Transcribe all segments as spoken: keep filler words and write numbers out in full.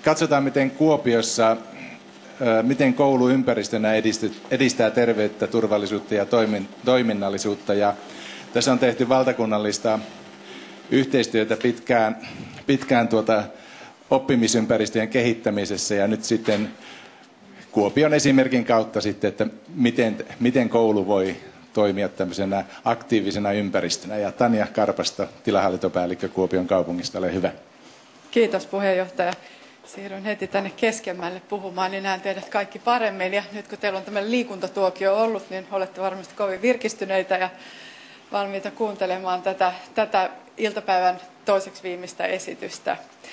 katsotaan, miten Kuopiossa, miten koulu ympäristönä edistää terveyttä, turvallisuutta ja toiminnallisuutta. Ja tässä on tehty valtakunnallista yhteistyötä pitkään, pitkään tuota oppimisympäristöjen kehittämisessä ja nyt sitten Kuopion esimerkin kautta sitten, että miten, miten koulu voi toimia tämmöisenä aktiivisena ympäristönä. Ja Tanja Karpasto, tilahallintopäällikkö Kuopion kaupungista, ole hyvä. Kiitos puheenjohtaja. Siirryn heti tänne keskemmälle puhumaan, niin näen teidät kaikki paremmin. Ja nyt kun teillä on tämmöinen liikuntatuokio ollut, niin olette varmasti kovin virkistyneitä ja valmiita kuuntelemaan tätä, tätä iltapäivän toiseksi viimeistä esitystä.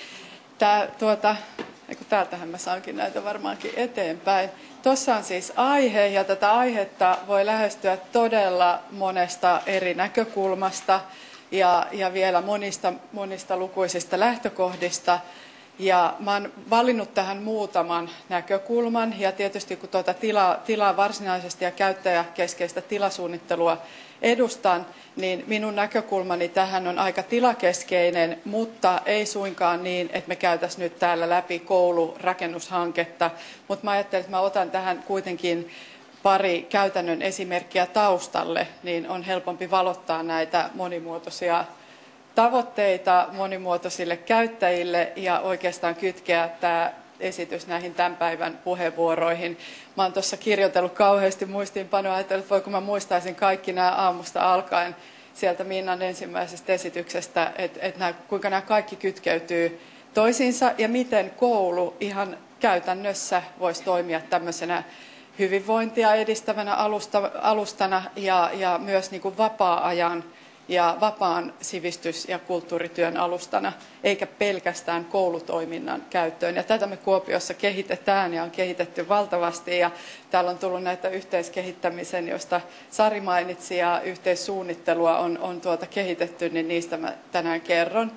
Tää, tuota, täältähän mä saankin näitä varmaankin eteenpäin. Tuossa on siis aihe, ja tätä aihetta voi lähestyä todella monesta eri näkökulmasta ja, ja vielä monista, monista lukuisista lähtökohdista. Ja mä oon valinnut tähän muutaman näkökulman, ja tietysti kun tuota tilaa, tilaa varsinaisesti ja käyttäjäkeskeistä tilasuunnittelua edustan, niin minun näkökulmani tähän on aika tilakeskeinen, mutta ei suinkaan niin, että me käytäisiin nyt täällä läpi koulurakennushanketta. Mutta mä ajattelin, että mä otan tähän kuitenkin pari käytännön esimerkkiä taustalle, niin on helpompi valottaa näitä monimuotoisia tavoitteita monimuotoisille käyttäjille ja oikeastaan kytkeä tämä esitys näihin tämän päivän puheenvuoroihin. Mä oon tuossa kirjoitellut kauheasti muistiinpanoa, että voiko mä muistaisin kaikki nämä aamusta alkaen sieltä Minnan ensimmäisestä esityksestä, että, että nämä, kuinka nämä kaikki kytkeytyy toisiinsa ja miten koulu ihan käytännössä voisi toimia tämmöisenä hyvinvointia edistävänä alusta, alustana ja, ja myös niin kuin vapaa-ajan ja vapaan sivistys- ja kulttuurityön alustana, eikä pelkästään koulutoiminnan käyttöön. Ja tätä me Kuopiossa kehitetään ja on kehitetty valtavasti. Ja täällä on tullut näitä yhteiskehittämisen, josta Sari mainitsi, ja yhteissuunnittelua on, on tuota kehitetty, niin niistä mä tänään kerron.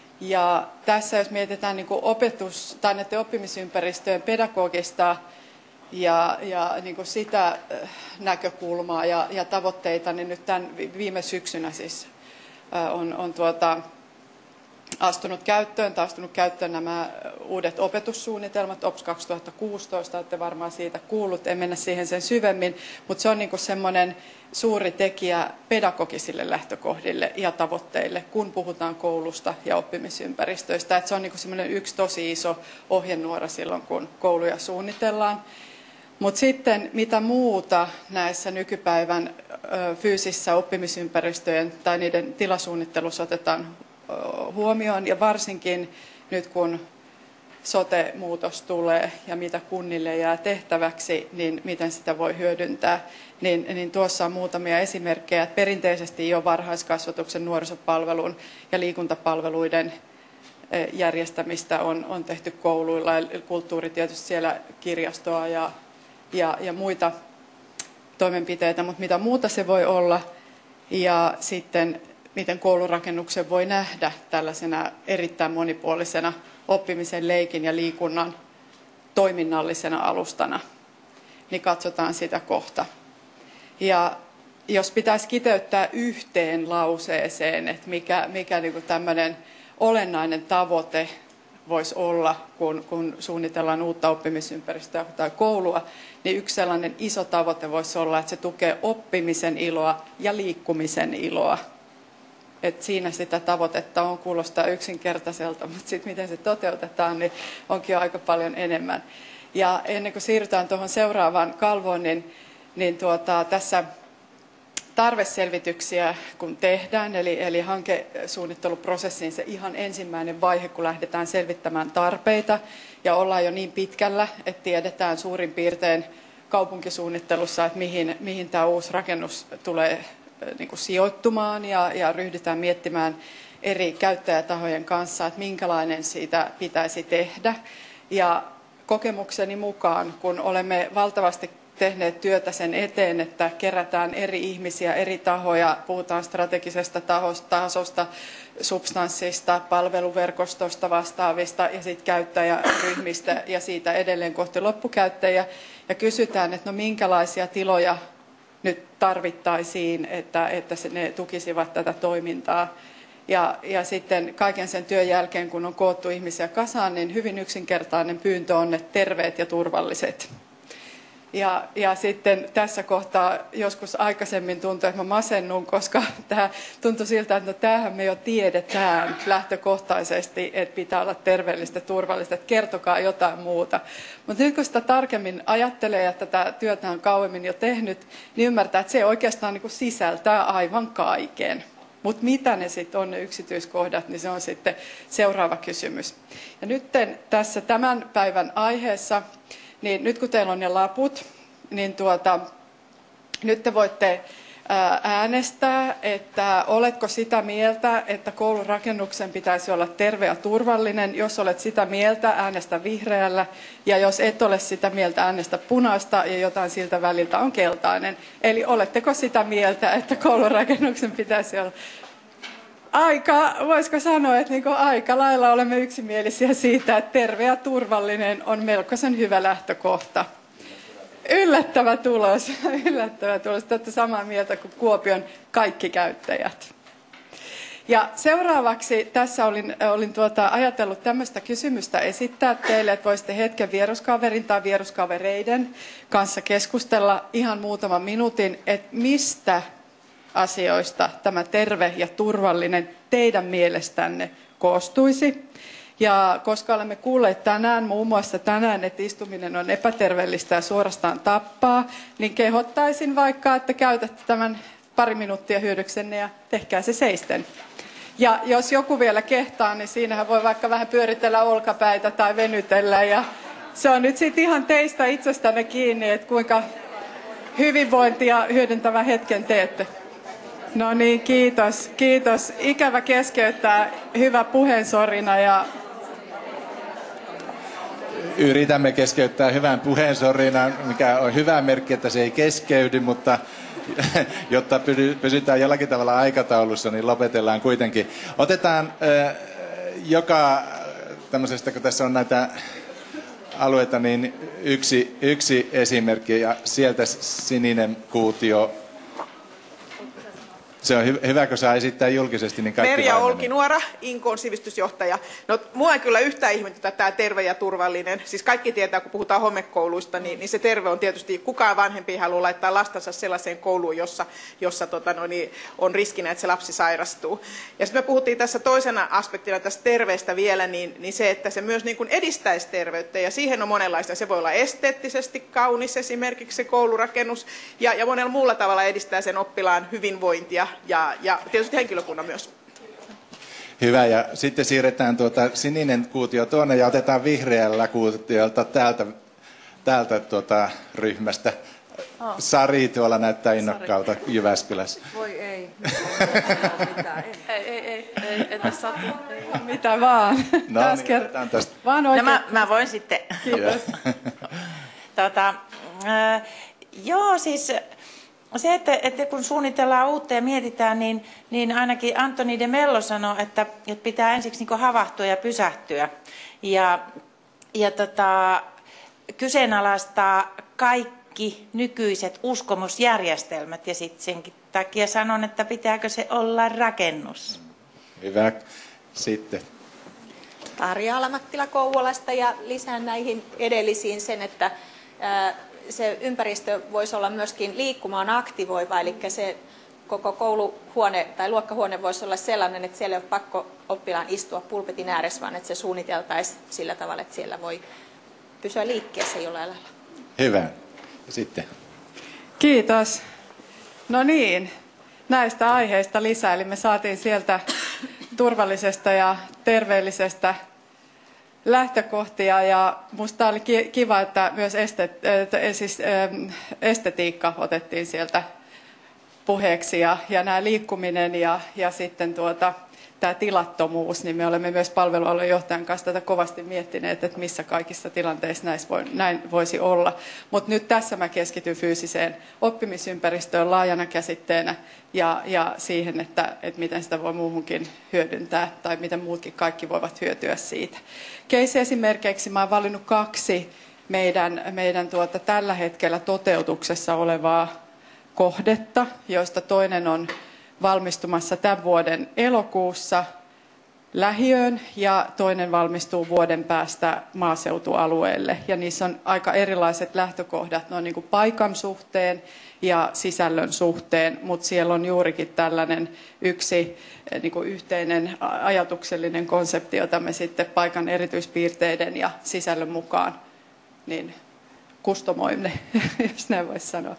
Ja tässä jos mietitään niin kuin opetus- tai näiden oppimisympäristöjen pedagogista ja, ja niin kuin sitä näkökulmaa ja, ja tavoitteita, niin nyt tämän viime syksynä siis on, on tuota, astunut käyttöön, tai astunut käyttöön nämä uudet opetussuunnitelmat, O P S kaksituhattakuusitoista, olette varmaan siitä kuullut, en mennä siihen sen syvemmin, mutta se on niin kuin semmoinen suuri tekijä pedagogisille lähtökohdille ja tavoitteille, kun puhutaan koulusta ja oppimisympäristöistä. Että se on niin kuin semmoinen yksi tosi iso ohjenuora silloin, kun kouluja suunnitellaan. Mutta sitten mitä muuta näissä nykypäivän fyysisissä oppimisympäristöjen tai niiden tilasuunnittelussa otetaan huomioon, ja varsinkin nyt kun sote-muutos tulee ja mitä kunnille jää tehtäväksi, niin miten sitä voi hyödyntää, niin, niin tuossa on muutamia esimerkkejä. Perinteisesti jo varhaiskasvatuksen, nuorisopalvelun ja liikuntapalveluiden järjestämistä on, on tehty kouluilla, kulttuuri tietysti siellä, kirjastoa ja Ja, ja muita toimenpiteitä, mutta mitä muuta se voi olla, ja sitten miten koulurakennuksen voi nähdä tällaisena erittäin monipuolisena oppimisen, leikin ja liikunnan toiminnallisena alustana, niin katsotaan sitä kohta. Ja jos pitäisi kiteyttää yhteen lauseeseen, että mikä, mikä niin kuin tämmöinen olennainen tavoite voisi olla, kun, kun suunnitellaan uutta oppimisympäristöä tai koulua, niin yksi sellainen iso tavoite voisi olla, että se tukee oppimisen iloa ja liikkumisen iloa. Et siinä sitä tavoitetta on, kuulostaa yksinkertaiselta, mutta sitten miten se toteutetaan, niin onkin jo aika paljon enemmän. Ja ennen kuin siirrytään tuohon seuraavaan kalvoon, niin, niin tuota, tässä tarveselvityksiä kun tehdään, eli, eli hankesuunnitteluprosessin se ihan ensimmäinen vaihe, kun lähdetään selvittämään tarpeita, ja ollaan jo niin pitkällä, että tiedetään suurin piirtein kaupunkisuunnittelussa, että mihin, mihin tämä uusi rakennus tulee niin kuin sijoittumaan, ja, ja ryhdytään miettimään eri käyttäjätahojen kanssa, että minkälainen siitä pitäisi tehdä. Ja kokemukseni mukaan, kun olemme valtavasti tehneet työtä sen eteen, että kerätään eri ihmisiä, eri tahoja, puhutaan strategisesta tasosta, substanssista, palveluverkostosta vastaavista ja sitten käyttäjäryhmistä ja siitä edelleen kohti loppukäyttäjiä. Ja kysytään, että no minkälaisia tiloja nyt tarvittaisiin, että, että ne tukisivat tätä toimintaa. Ja, ja sitten kaiken sen työn jälkeen, kun on koottu ihmisiä kasaan, niin hyvin yksinkertainen pyyntö on, että terveet ja turvalliset. Ja, ja sitten tässä kohtaa joskus aikaisemmin tuntui, että mä masennun, koska tämä tuntui siltä, että no tämähän me jo tiedetään lähtökohtaisesti, että pitää olla terveellistä ja turvallista, että kertokaa jotain muuta. Mutta nyt kun sitä tarkemmin ajattelee ja tätä työtä on kauemmin jo tehnyt, niin ymmärtää, että se oikeastaan niin kuin sisältää aivan kaiken. Mutta mitä ne sitten on ne yksityiskohdat, niin se on sitten seuraava kysymys. Ja nyt tässä tämän päivän aiheessa, niin nyt kun teillä on ne laput, niin tuota, nyt te voitte äänestää, että oletko sitä mieltä, että koulurakennuksen pitäisi olla terve ja turvallinen. Jos olet sitä mieltä, äänestä vihreällä, ja jos et ole sitä mieltä, äänestä punaista, ja jotain siltä väliltä on keltainen. Eli oletteko sitä mieltä, että koulurakennuksen pitäisi olla aika, voisiko sanoa, että niin aika lailla olemme yksimielisiä siitä, että terve ja turvallinen on melkoisen hyvä lähtökohta. Yllättävä tulos, yllättävä tulos. Te olette samaa mieltä kuin Kuopion kaikki käyttäjät. Ja seuraavaksi tässä olin, olin tuota, ajatellut tämmöistä kysymystä esittää teille, että voisitte hetken vieruskaverin tai vieruskavereiden kanssa keskustella ihan muutaman minuutin, että mistä asioista tämä terve ja turvallinen teidän mielestänne koostuisi. Ja koska olemme kuulleet tänään, muun muassa tänään, että istuminen on epäterveellistä ja suorastaan tappaa, niin kehottaisin vaikka, että käytätte tämän pari minuuttia hyödyksenne ja tehkää se seisten. Ja jos joku vielä kehtaa, niin siinähän voi vaikka vähän pyöritellä olkapäitä tai venytellä. Ja se on nyt sitten ihan teistä itsestänne kiinni, että kuinka hyvinvointia hyödyntävän hetken teette. No niin, kiitos, kiitos. Ikävä keskeyttää, hyvä puheensorina ja yritämme keskeyttää hyvän puheensorinan, mikä on hyvä merkki, että se ei keskeydy, mutta jotta pysytään jollakin tavalla aikataulussa, niin lopetellaan kuitenkin. Otetaan äh, joka tämmöisestä, kun tässä on näitä alueita, niin yksi, yksi esimerkki, ja sieltä sininen kuutio. Se on hy- hyvä, kun saa esittää julkisesti, niin kaikki Merja Olkinuora, Inkoon sivistysjohtaja. No, mua ei kyllä yhtään ihmetytä tämä terve ja turvallinen. Siis kaikki tietää, kun puhutaan homekouluista, niin, niin se terve on tietysti, kukaan vanhempi ei halua laittaa lastansa sellaiseen kouluun, jossa, jossa tota, no, niin on riskinä, että se lapsi sairastuu. Ja sitten me puhuttiin tässä toisena aspektina tästä terveestä vielä, niin, niin se, että se myös niin kuin edistäisi terveyttä. Ja siihen on monenlaista. Se voi olla esteettisesti kaunis esimerkiksi se koulurakennus, ja, ja monella muulla tavalla edistää sen oppilaan hyvinvointia. Ja, ja tietysti henkilökunnan myös. Hyvä, ja sitten siirretään tuota sininen kuutio tuonne ja otetaan vihreällä kuutiolta täältä, täältä tuota ryhmästä. Oh. Sari tuolla näyttää innokkaalta Jyväskylässä. Voi ei. ei, ei, ei, ei, entä satu? Mitä vaan. No niin, otetaan tästä. Vaan no, mä, mä voin sitten. Kiitos. tota, äh, joo, siis se, että, että kun suunnitellaan uutta ja mietitään, niin, niin ainakin Antoni de Mello sanoi, että, että pitää ensiksi niin havahtua ja pysähtyä. Ja, ja tota, kyseenalaistaa kaikki nykyiset uskomusjärjestelmät. Ja sitten senkin takia sanon, että pitääkö se olla rakennus. Hyvä. Sitten. Tarja Alamattila Kouvolasta, ja lisään näihin edellisiin sen, että ää, se ympäristö voisi olla myöskin liikkumaan aktivoiva, eli se koko kouluhuone tai luokkahuone voisi olla sellainen, että siellä ei ole pakko oppilaan istua pulpetin ääressä, vaan että se suunniteltaisiin sillä tavalla, että siellä voi pysyä liikkeessä jollain lailla. Hyvä. Ja sitten. Kiitos. No niin, näistä aiheista lisää, eli me saatiin sieltä turvallisesta ja terveellisestä lähtökohtia, ja minusta oli kiva, että myös estet, siis, estetiikka otettiin sieltä puheeksi, ja, ja nämä liikkuminen ja, ja sitten tuota, tämä tilattomuus, niin me olemme myös palvelualueen johtajan kanssa tätä kovasti miettineet, että missä kaikissa tilanteissa näissä voi, näin voisi olla. Mutta nyt tässä mä keskityn fyysiseen oppimisympäristöön laajana käsitteenä ja, ja siihen, että, että miten sitä voi muuhunkin hyödyntää tai miten muutkin kaikki voivat hyötyä siitä. Case-esimerkiksi mä oon valinnut kaksi meidän, meidän tuota, tällä hetkellä toteutuksessa olevaa kohdetta, joista toinen on valmistumassa tämän vuoden elokuussa lähiöön ja toinen valmistuu vuoden päästä maaseutualueelle. Ja niissä on aika erilaiset lähtökohdat noin niin kuin paikan suhteen ja sisällön suhteen, mutta siellä on juurikin tällainen yksi niin kuin yhteinen ajatuksellinen konsepti, jota me sitten paikan erityispiirteiden ja sisällön mukaan niin kustomoimme, jos näin voisi sanoa.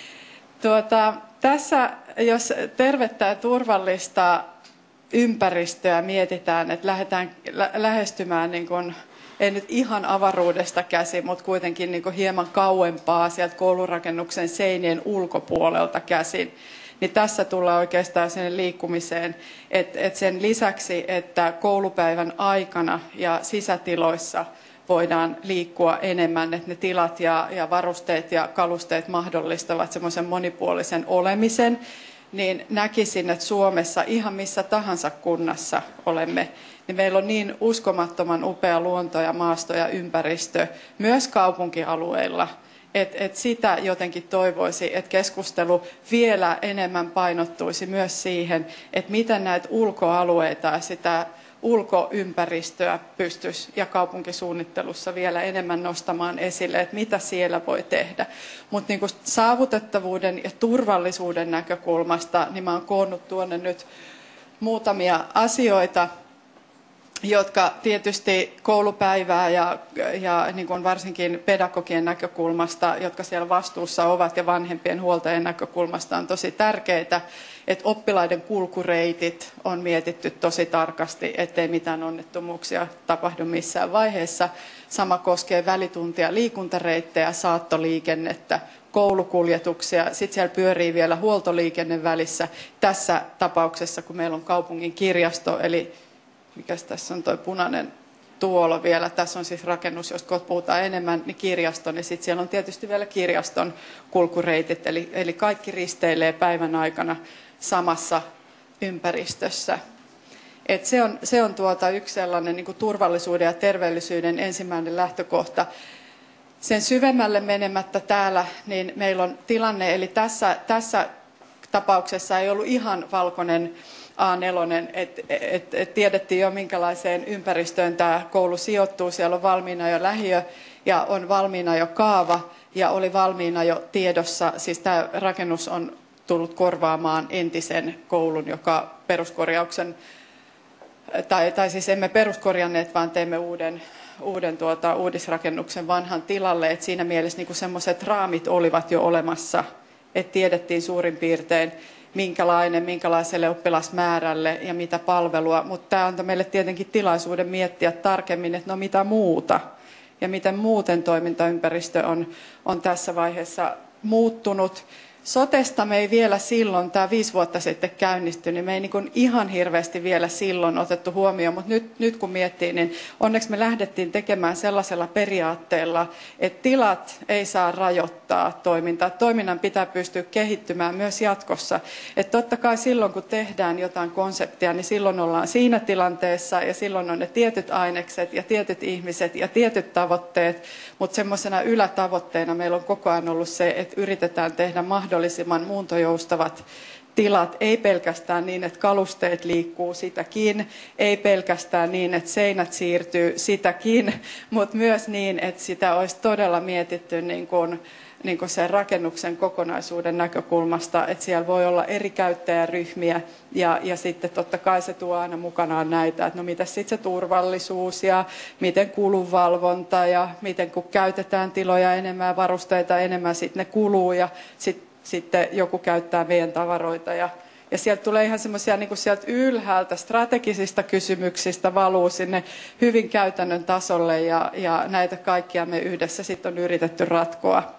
Tuota, tässä, jos tervettä ja turvallista ympäristöä mietitään, että lähdetään lä- lähestymään, niin kuin, ei nyt ihan avaruudesta käsi, mutta kuitenkin niin kuin hieman kauempaa sieltä koulurakennuksen seinien ulkopuolelta käsin, niin tässä tullaan oikeastaan sen liikkumiseen, että, että sen lisäksi, että koulupäivän aikana ja sisätiloissa voidaan liikkua enemmän, että ne tilat ja, ja varusteet ja kalusteet mahdollistavat semmoisen monipuolisen olemisen, niin näkisin, että Suomessa ihan missä tahansa kunnassa olemme, niin meillä on niin uskomattoman upea luonto ja maasto ja ympäristö myös kaupunkialueilla, että et sitä jotenkin toivoisi, että keskustelu vielä enemmän painottuisi myös siihen, että miten näitä ulkoalueita ja sitä ulkoympäristöä pystyisi ja kaupunkisuunnittelussa vielä enemmän nostamaan esille, että mitä siellä voi tehdä. Mutta niin saavutettavuuden ja turvallisuuden näkökulmasta niin mä oon koonnut tuonne nyt muutamia asioita, jotka tietysti koulupäivää ja, ja niin kuin varsinkin pedagogien näkökulmasta, jotka siellä vastuussa ovat ja vanhempien huoltajien näkökulmasta on tosi tärkeitä, että oppilaiden kulkureitit on mietitty tosi tarkasti, ettei mitään onnettomuuksia tapahdu missään vaiheessa. Sama koskee välituntia, liikuntareittejä, saattoliikennettä, koulukuljetuksia. Sitten siellä pyörii vielä huoltoliikenne välissä. Tässä tapauksessa, kun meillä on kaupungin kirjasto, eli mikäs tässä on tuo punainen tuolo vielä, tässä on siis rakennus, josta kohta puhutaan enemmän, niin kirjasto, niin sitten siellä on tietysti vielä kirjaston kulkureitit, eli, eli kaikki risteilee päivän aikana samassa ympäristössä. Et se on, se on tuota yksi sellainen niin kuin turvallisuuden ja terveellisyyden ensimmäinen lähtökohta. Sen syvemmälle menemättä täällä, niin meillä on tilanne, eli tässä, tässä tapauksessa ei ollut ihan valkoinen A neljä, että et, et tiedettiin jo minkälaiseen ympäristöön tämä koulu sijoittuu. Siellä on valmiina jo lähiö ja on valmiina jo kaava ja oli valmiina jo tiedossa, siis tämä rakennus on tullut korvaamaan entisen koulun, joka peruskorjauksen, tai, tai siis emme peruskorjanneet, vaan teimme uuden, uuden tuota, uudisrakennuksen vanhan tilalle. Et siinä mielessä niin semmoiset raamit olivat jo olemassa, että tiedettiin suurin piirtein, minkälainen, minkälaiselle oppilasmäärälle ja mitä palvelua, mutta tämä antaa meille tietenkin tilaisuuden miettiä tarkemmin, että no mitä muuta ja miten muuten toimintaympäristö on, on tässä vaiheessa muuttunut. Sotesta me ei vielä silloin, tämä viisi vuotta sitten käynnistyi, niin me ei niin kuin ihan hirveästi vielä silloin otettu huomioon, mutta nyt, nyt kun miettii, niin onneksi me lähdettiin tekemään sellaisella periaatteella, että tilat ei saa rajoittaa toimintaa. Toiminnan pitää pystyä kehittymään myös jatkossa. Että totta kai silloin, kun tehdään jotain konseptia, niin silloin ollaan siinä tilanteessa ja silloin on ne tietyt ainekset ja tietyt ihmiset ja tietyt tavoitteet, mutta semmoisena ylätavoitteena meillä on koko ajan ollut se, että yritetään tehdä mahdollisimman muuntojoustavat tilat, ei pelkästään niin, että kalusteet liikkuu sitäkin, ei pelkästään niin, että seinät siirtyy sitäkin, mutta myös niin, että sitä olisi todella mietitty niin kuin, niin kuin sen rakennuksen kokonaisuuden näkökulmasta, että siellä voi olla eri käyttäjäryhmiä ja, ja sitten totta kai se tuo aina mukanaan näitä, että no mitä sitten se turvallisuus ja miten kulunvalvonta ja miten kun käytetään tiloja enemmän ja varusteita enemmän, sitten ne kuluu ja sitten sitten joku käyttää meidän tavaroita ja, ja sieltä tulee ihan semmoisia niin kuin sieltä ylhäältä strategisista kysymyksistä valuu sinne hyvin käytännön tasolle ja, ja näitä kaikkia me yhdessä sitten on yritetty ratkoa.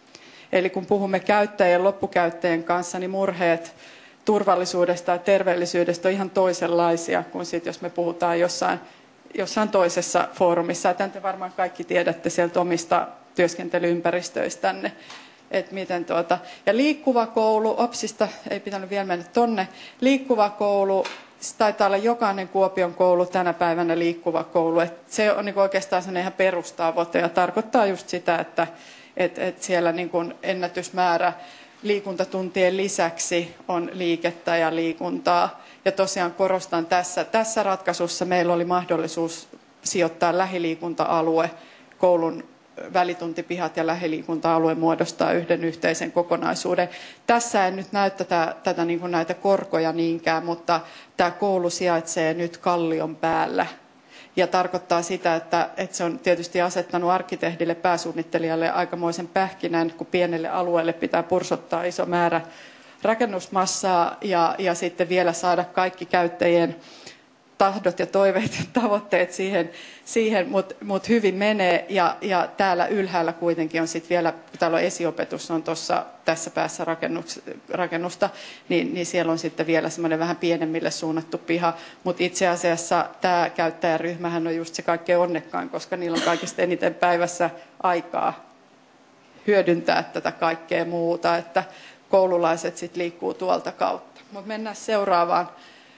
Eli kun puhumme käyttäjien loppukäyttäjien kanssa, niin murheet turvallisuudesta ja terveellisyydestä on ihan toisenlaisia kuin sitten jos me puhutaan jossain, jossain toisessa foorumissa. Tämän te varmaan kaikki tiedätte sieltä omista työskentelyympäristöistänne. Et miten tuota. Ja liikkuva koulu, OPSista ei pitänyt vielä mennä tonne, liikkuva koulu, taitaa olla jokainen Kuopion koulu tänä päivänä liikkuva koulu. Et se on niinku oikeastaan se ihan perustavoite ja tarkoittaa just sitä, että et, et siellä niinku ennätysmäärä liikuntatuntien lisäksi on liikettä ja liikuntaa. Ja tosiaan korostan tässä, tässä ratkaisussa meillä oli mahdollisuus sijoittaa lähiliikunta-alue, koulun välituntipihat ja lähiliikunta-alue muodostaa yhden yhteisen kokonaisuuden. Tässä en nyt näy tätä, tätä niin kuin näitä korkoja niinkään, mutta tämä koulu sijaitsee nyt kallion päällä. Ja tarkoittaa sitä, että, että se on tietysti asettanut arkkitehdille, pääsuunnittelijalle aikamoisen pähkinän, kun pienelle alueelle pitää pursottaa iso määrä rakennusmassaa ja, ja sitten vielä saada kaikki käyttäjien tahdot ja toiveet ja tavoitteet siihen, siihen mutta mut hyvin menee. Ja, ja täällä ylhäällä kuitenkin on sitten vielä, kun täällä on esiopetus, on tuossa tässä päässä rakennusta, niin, niin siellä on sitten vielä semmoinen vähän pienemmille suunnattu piha. Mutta itse asiassa tämä käyttäjäryhmähän on just se kaikkein onnekkain, koska niillä on kaikista eniten päivässä aikaa hyödyntää tätä kaikkea muuta, että koululaiset sitten liikkuu tuolta kautta. Mutta mennään seuraavaan.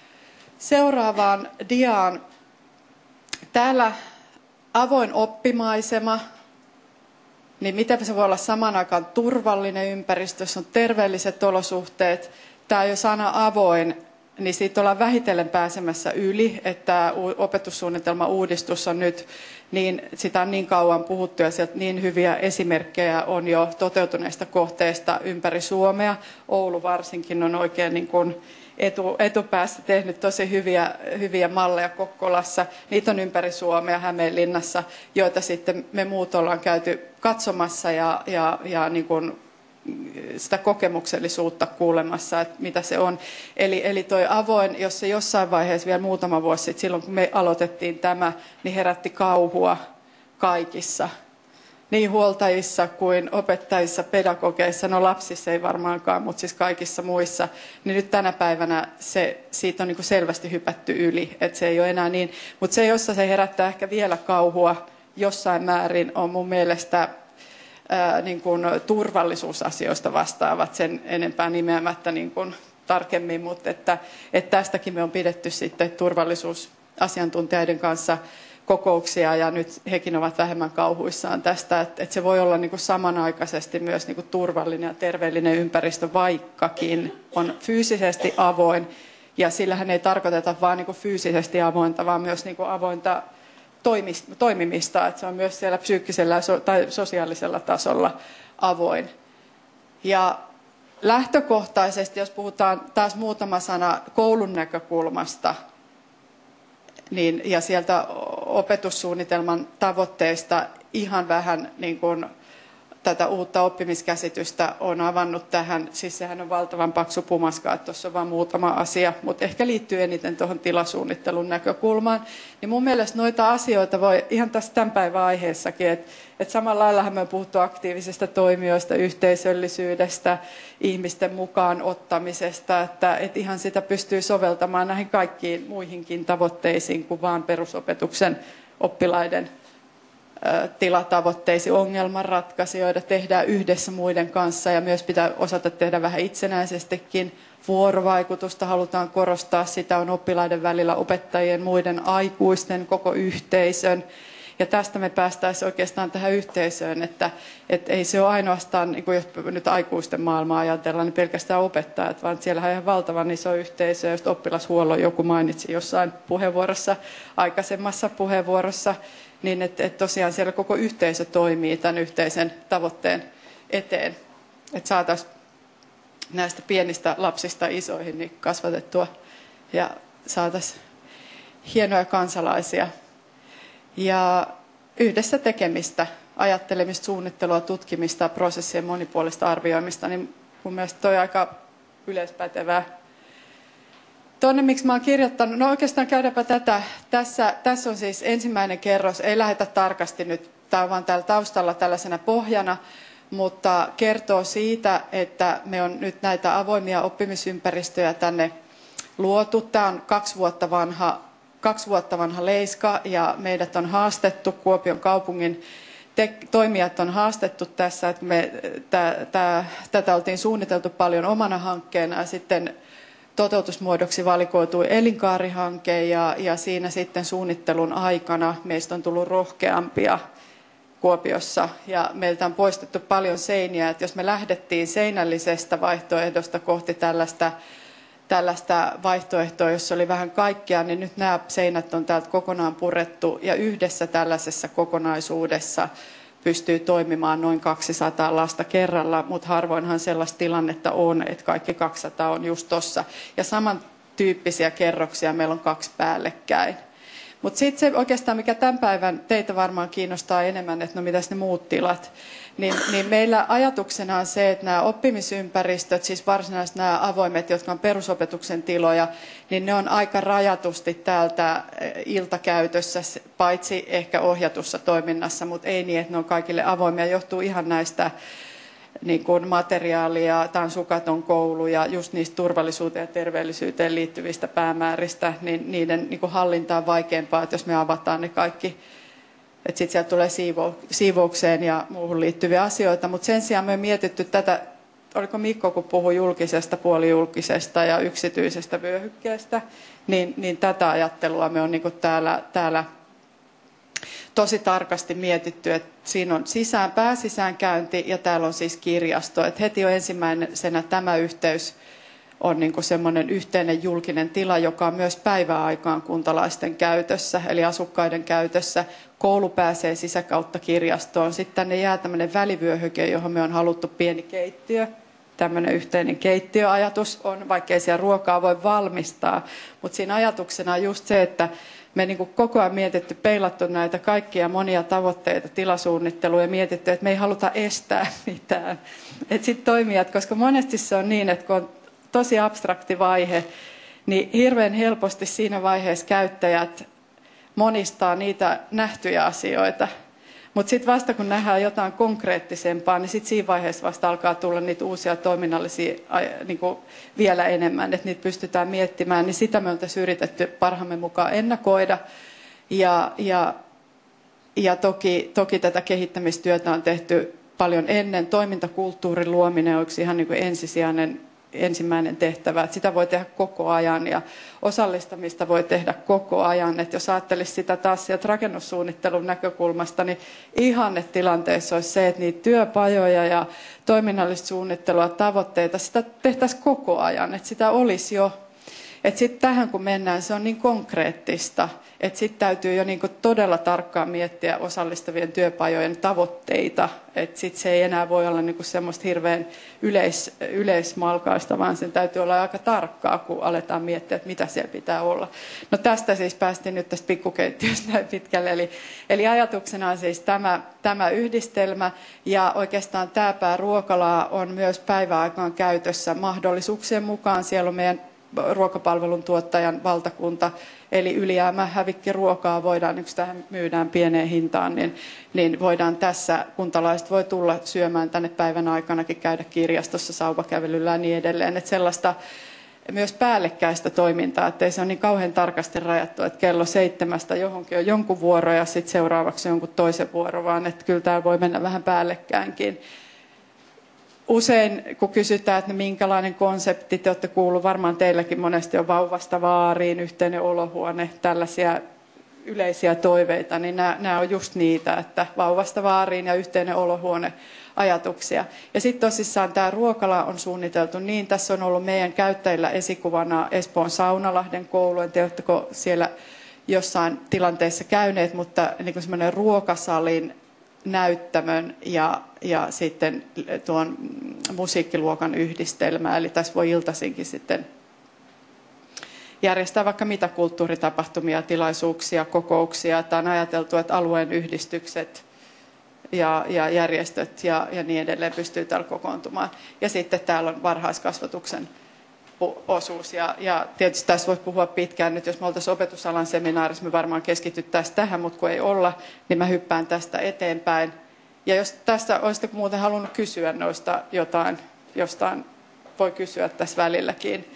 Seuraavaan diaan. Täällä avoin oppimaisema, niin miten se voi olla saman aikaan turvallinen ympäristö, jos on terveelliset olosuhteet. Tämä jo sana avoin, niin siitä ollaan vähitellen pääsemässä yli, että opetussuunnitelman uudistus on nyt, niin sitä on niin kauan puhuttu ja sieltä niin hyviä esimerkkejä on jo toteutuneista kohteista ympäri Suomea. Oulu varsinkin on oikein niin kuin Etu, etupäässä tehnyt tosi hyviä, hyviä malleja Kokkolassa. Niitä on ympäri Suomea, Hämeenlinnassa, joita sitten me muut ollaan käyty katsomassa ja, ja, ja niin kuin sitä kokemuksellisuutta kuulemassa, että mitä se on. Eli, eli toi avoin, jos se jossain vaiheessa vielä muutama vuosi sitten, silloin kun me aloitettiin tämä, niin herätti kauhua kaikissa. Niin huoltajissa kuin opettajissa, pedagogeissa, no lapsissa ei varmaankaan, mutta siis kaikissa muissa, niin nyt tänä päivänä se, siitä on niin kuin selvästi hypätty yli, että se ei ole enää niin. Mutta se, jossa se herättää ehkä vielä kauhua jossain määrin, on mun mielestä ää, niin kuin turvallisuusasioista vastaavat, sen enempää nimeämättä niin kuin tarkemmin, mutta että, että tästäkin me on pidetty sitten turvallisuusasiantuntijoiden kanssa kokouksia ja nyt hekin ovat vähemmän kauhuissaan tästä, että, että se voi olla niin kuin samanaikaisesti myös niin kuin turvallinen ja terveellinen ympäristö, vaikkakin on fyysisesti avoin. Ja sillähän ei tarkoiteta vain niin kuin fyysisesti avointa, vaan myös niin kuin avointa toimimista, että se on myös siellä psyykkisellä tai sosiaalisella tasolla avoin. Ja lähtökohtaisesti, jos puhutaan taas muutama sana koulun näkökulmasta, niin, ja sieltä opetussuunnitelman tavoitteista ihan vähän niin kuin tätä uutta oppimiskäsitystä on avannut tähän. Siis sehän on valtavan paksu pumaska, että tuossa on vain muutama asia, mutta ehkä liittyy eniten tuohon tilasuunnittelun näkökulmaan. Niin mun mielestä noita asioita voi ihan tässä tämän päivän aiheessakin, että, että samalla laillahan me on puhuttu aktiivisista toimijoista, yhteisöllisyydestä, ihmisten mukaan ottamisesta, että, että ihan sitä pystyy soveltamaan näihin kaikkiin muihinkin tavoitteisiin kuin vaan perusopetuksen oppilaiden tilatavoitteisiin, ongelmanratkaisijoita tehdään yhdessä muiden kanssa ja myös pitää osata tehdä vähän itsenäisestikin. Vuorovaikutusta halutaan korostaa, sitä on oppilaiden välillä, opettajien, muiden aikuisten, koko yhteisön. Ja tästä me päästäisiin oikeastaan tähän yhteisöön, että, että ei se ole ainoastaan, niin kuin jos nyt aikuisten maailmaa ajatellaan, niin pelkästään opettajat, vaan siellä on ihan valtavan iso yhteisö, just oppilashuollon joku mainitsi jossain puheenvuorossa, aikaisemmassa puheenvuorossa, niin että, että tosiaan siellä koko yhteisö toimii tämän yhteisen tavoitteen eteen, että saataisiin näistä pienistä lapsista isoihin niin kasvatettua ja saataisiin hienoja kansalaisia. Ja yhdessä tekemistä, ajattelemista, suunnittelua, tutkimista, prosessien monipuolista arvioimista, niin mun mielestä toi on aika yleispätevää. Tuonne, miksi mä oon kirjoittanut, no oikeastaan käydäpä tätä. Tässä, tässä on siis ensimmäinen kerros, ei lähdetä tarkasti nyt, tämä on vaan täällä taustalla tällaisena pohjana, mutta kertoo siitä, että me on nyt näitä avoimia oppimisympäristöjä tänne luotu. Tämä on kaksi vuotta vanha, kaksi vuotta vanha leiska ja meidät on haastettu, Kuopion kaupungin te- toimijat on haastettu tässä, että me, tä, tä, tätä oltiin suunniteltu paljon omana hankkeena ja sitten toteutusmuodoksi valikoitui elinkaarihanke ja, ja siinä sitten suunnittelun aikana meistä on tullut rohkeampia Kuopiossa ja meiltä on poistettu paljon seiniä, että jos me lähdettiin seinällisestä vaihtoehdosta kohti tällaista, tällaista vaihtoehtoa, jossa oli vähän kaikkea, niin nyt nämä seinät on täältä kokonaan purettu ja yhdessä tällaisessa kokonaisuudessa pystyy toimimaan noin kaksisataa lasta kerralla, mutta harvoinhan sellaista tilannetta on, että kaikki kaksisataa on just tuossa. Ja samantyyppisiä kerroksia meillä on kaksi päällekkäin. Mutta sitten se oikeastaan, mikä tämän päivän teitä varmaan kiinnostaa enemmän, että no mitäs ne muut tilat, niin, niin meillä ajatuksena on se, että nämä oppimisympäristöt, siis varsinaisesti nämä avoimet, jotka on perusopetuksen tiloja, niin ne on aika rajatusti täältä iltakäytössä, paitsi ehkä ohjatussa toiminnassa, mutta ei niin, että ne on kaikille avoimia, johtuu ihan näistä niin kuin materiaalia, tämä on sukaton koulu ja just niistä turvallisuuteen ja terveellisyyteen liittyvistä päämääristä, niin niiden niin kuin hallinta on vaikeampaa, että jos me avataan ne kaikki, että sitten sieltä tulee siivo, siivoukseen ja muuhun liittyviä asioita, mutta sen sijaan me on mietitty tätä, oliko Mikko, kun puhui julkisesta, puolijulkisesta ja yksityisestä vyöhykkeestä, niin, niin tätä ajattelua me on niin kuin täällä, täällä tosi tarkasti mietitty, että siinä on sisään, pääsisäänkäynti ja täällä on siis kirjasto. Että heti jo ensimmäisenä tämä yhteys on niin kuin semmoinen yhteinen julkinen tila, joka on myös päiväaikaan kuntalaisten käytössä, eli asukkaiden käytössä. Koulu pääsee sisäkautta kirjastoon. Sitten tänne jää tämmöinen välivyöhyke, johon me on haluttu pieni keittiö. Tämmöinen yhteinen keittiöajatus on, vaikkei siellä ruokaa voi valmistaa, mutta siinä ajatuksena on just se, että me niin kuin koko ajan mietitty, peilattu näitä kaikkia monia tavoitteita, tilasuunnittelua ja mietitty, että me ei haluta estää mitään. Että sitten toimijat, koska monesti se on niin, että kun on tosi abstrakti vaihe, niin hirveän helposti siinä vaiheessa käyttäjät monistaa niitä nähtyjä asioita. Mutta sitten vasta kun nähdään jotain konkreettisempaa, niin sitten siinä vaiheessa vasta alkaa tulla niitä uusia toiminnallisia niin kuin vielä enemmän, että niitä pystytään miettimään. Niin sitä me on tässä yritetty parhaamme mukaan ennakoida. Ja, ja, ja toki, toki tätä kehittämistyötä on tehty paljon ennen. Toimintakulttuurin luominen on yksi ihan niin kuin ensisijainen ensimmäinen tehtävä, että sitä voi tehdä koko ajan ja osallistamista voi tehdä koko ajan. Että jos ajattelisi sitä taas sieltä rakennussuunnittelun näkökulmasta, niin ihannetilanteessa olisi se, että niitä työpajoja ja toiminnallista suunnittelua, tavoitteita, sitä tehtäisiin koko ajan, että sitä olisi jo. Että sitten tähän kun mennään, se on niin konkreettista, että sitten täytyy jo niinku todella tarkkaan miettiä osallistavien työpajojen tavoitteita. Että sitten se ei enää voi olla niinku semmoista hirveän yleis, yleismalkaista, vaan sen täytyy olla aika tarkkaa, kun aletaan miettiä, että mitä siellä pitää olla. No tästä siis päästiin nyt tästä pikkukeittiöstä näin pitkälle. Eli, eli ajatuksena on siis tämä, tämä yhdistelmä ja oikeastaan tämä pääruokalaa on myös päiväaikaan käytössä mahdollisuuksien mukaan. Siellä on meidän ruokapalvelun tuottajan valtakunta, eli ylijäämä hävikkiruokaa voidaan, kun sitä myydään pieneen hintaan, niin, niin voidaan tässä, kuntalaiset voi tulla syömään tänne päivän aikanakin, käydä kirjastossa, sauvakävelyllä ja niin edelleen. Että sellaista myös päällekkäistä toimintaa, ettei se ole niin kauhean tarkasti rajattu, että kello seitsemästä johonkin on jonkun vuoro ja sitten seuraavaksi jonkun toisen vuoro, vaan että kyllä tämä voi mennä vähän päällekkäänkin. Usein, kun kysytään, että minkälainen konsepti, te olette kuullut, varmaan teilläkin monesti on vauvasta vaariin, yhteinen olohuone, tällaisia yleisiä toiveita, niin nämä, nämä on just niitä, että vauvasta vaariin ja yhteinen olohuone ajatuksia. Ja sitten tosissaan tämä ruokala on suunniteltu niin, tässä on ollut meidän käyttäjillä esikuvana Espoon Saunalahden koulu, en tiedä, oletteko siellä jossain tilanteessa käyneet, mutta niin kuin semmoinen ruokasalin näyttämön ja, ja sitten tuon musiikkiluokan yhdistelmä. Eli tässä voi iltaisinkin sitten järjestää vaikka mitä kulttuuritapahtumia, tilaisuuksia, kokouksia. Tämä on ajateltu, että alueen yhdistykset ja, ja järjestöt ja, ja niin edelleen pystyy täällä kokoontumaan. Ja sitten täällä on varhaiskasvatuksen osuus. Ja, ja tietysti tässä voisi puhua pitkään nyt, jos me oltaisiin opetusalan seminaarissa, me varmaan keskityttäisiin tähän, mutta kun ei olla, niin mä hyppään tästä eteenpäin. Ja jos tässä olisitte muuten halunnut kysyä noista jotain, jostain voi kysyä tässä välilläkin.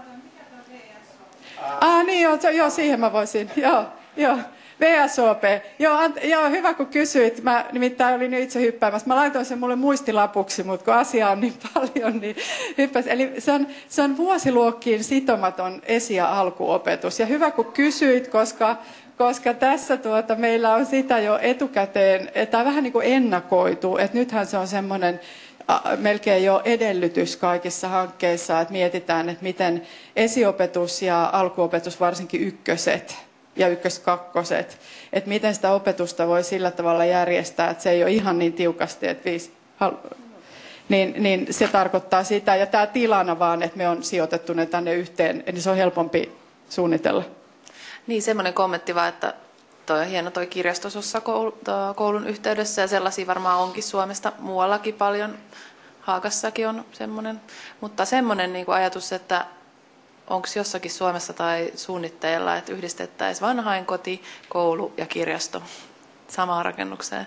Ah niin, joo, joo, siihen mä voisin. Joo, joo. V S O P. Joo, ant, joo, hyvä kun kysyit. Mä nimittäin olin itse hyppäämässä. Mä laitoin sen mulle muistilapuksi, mutta kun asia on niin paljon, niin hyppäsin. Eli se on, se on vuosiluokkiin sitomaton esi- ja alkuopetus. Ja hyvä kun kysyit, koska, koska tässä tuota, meillä on sitä jo etukäteen, tai vähän niin kuin ennakoitu, että nythän se on semmoinen melkein jo edellytys kaikissa hankkeissa, että mietitään, että miten esiopetus ja alkuopetus, varsinkin ykköset ja ykkös-kakkoset, että miten sitä opetusta voi sillä tavalla järjestää, että se ei ole ihan niin tiukasti, että viisi, niin, niin se tarkoittaa sitä, ja tämä tilana vaan, että me on sijoitettu ne tänne yhteen, niin se on helpompi suunnitella. Niin, semmoinen kommentti vaan, että toi on hieno toi kirjasto sussa koulun yhteydessä, ja sellaisia varmaan onkin Suomesta muuallakin paljon. Haagassakin on semmoinen, mutta semmoinen niin kuin ajatus, että onko jossakin Suomessa tai suunnitteilla, että yhdistettäisiin vanhainkoti, koulu ja kirjasto samaan rakennukseen?